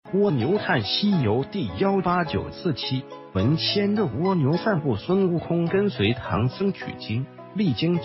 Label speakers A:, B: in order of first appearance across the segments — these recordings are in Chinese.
A: 蜗牛探西游第18947文牵着蜗牛散步，孙悟空跟随唐僧取经，历经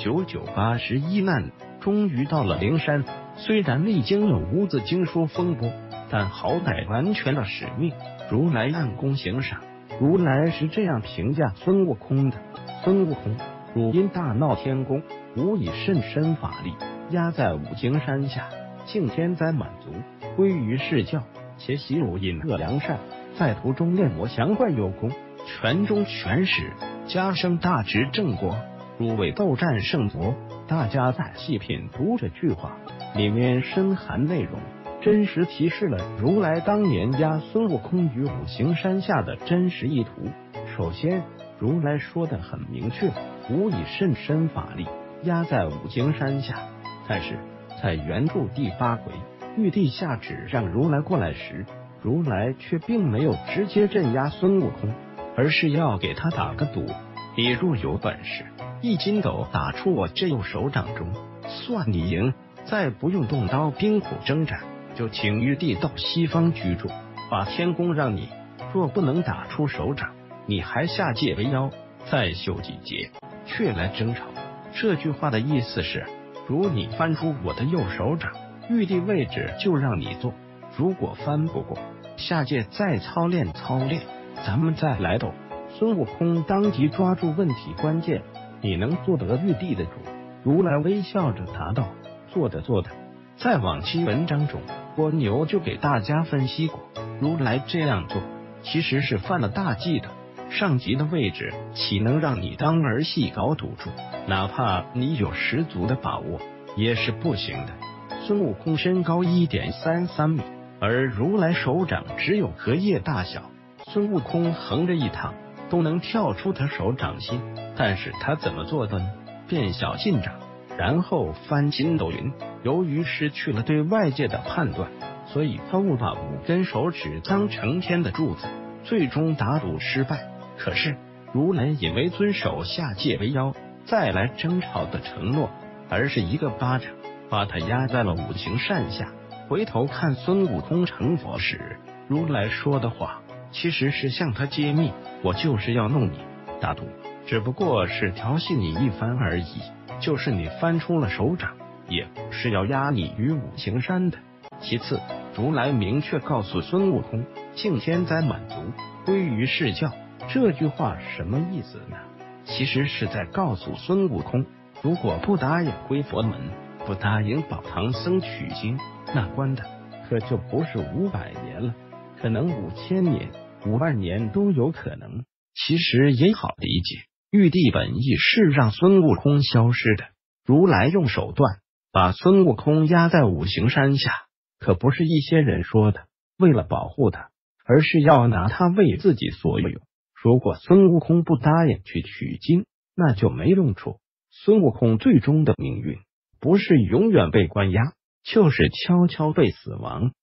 A: 981难，终于到了灵山。虽然历经了无字经书风波，但好歹完全了使命，如来按功行赏。如来是这样评价孙悟空的：孙悟空，汝因大闹天宫，无以甚深法力，压在五行山下，敬天灾满足，归于释教。且习汝隐恶扬善，在途中练魔降怪有功，权中权始，加升大直正国。汝为斗战胜佛，大家仔细品读这句话，里面深含内容，真实提示了如来当年压孙悟空于五行山下的真实意图。首先，如来说的很明确，无以甚深法力，压在五行山下。但是在原著第8回，玉帝下旨让如来过来时，如来却并没有直接镇压孙悟空，而是要给他打个赌：你若有本事，一筋斗打出我这右手掌中，算你赢。再不用动刀兵苦征战，就请玉帝到西方居住，把天宫让你。若不能打出手掌，你还下界为妖，再修几劫，却来争吵。这句话的意思是，如你翻出我的右手掌，玉帝位置就让你做；如果翻不过，下界再操练操练，咱们再来斗。孙悟空当即抓住问题关键：你能做得玉帝的主？如来微笑着答道：做的。在往期文章中，蜗牛就给大家分析过，如来这样做其实是犯了大忌的。上级的位置岂能让你当儿戏搞赌注？哪怕你有十足的把握，也是不行的。孙悟空身高1.33米，而如来手掌只有荷叶大小，孙悟空横着一躺都能跳出他手掌心。但是他怎么做的呢？变小进掌，然后翻筋斗云。由于失去了对外界的判断，所以他误把5根手指当成天的柱子，最终打赌失败。可是如来也没遵守下界为妖再来争吵的承诺，而是一个巴掌把他压在了五行山下。回头看孙悟空成佛时，如来说的话其实是向他揭秘：我就是要弄你，打赌只不过是调戏你一番而已，就是你翻出了手掌，也不是要压你于五行山的。其次，如来明确告诉孙悟空，敬天灾满足，归于释教。这句话什么意思呢？其实是在告诉孙悟空，如果不答应归佛门，不答应保唐僧取经，那关的可就不是500年了，可能5000年、5万年都有可能。其实也好理解，玉帝本意是让孙悟空消失的，如来用手段把孙悟空压在五行山下，可不是一些人说的为了保护他，而是要拿他为自己所有。如果孙悟空不答应去取经，那就没用处。孙悟空最终的命运不是永远被关押，就是悄悄被死亡。